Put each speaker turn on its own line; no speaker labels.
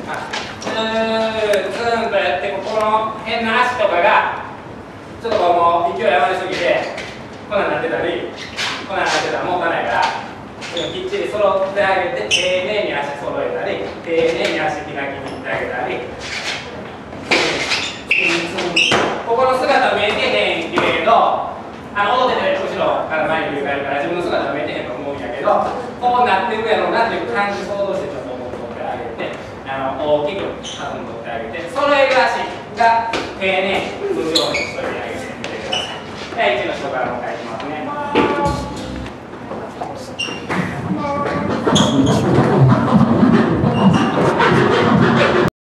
ツーンとやって、ここの変な足とかがちょっとこう勢い余りすぎてこんなんなってたり、こんなんなってたら持たないから、きっちり揃ってあげて、丁寧に足揃えたり、丁寧に足開き切ってあげたり、ここの姿見えてへんけど、踊ってて後ろから前に振り返るから自分の姿見えてへんと思うんやけど、こうなってるやろうなっていう感じ想像してちょっと思ってあげて、大きく弾んでってあげて、揃える足が丁寧に通常にしといてあげてみてください。では1の人からもう一回いきますね。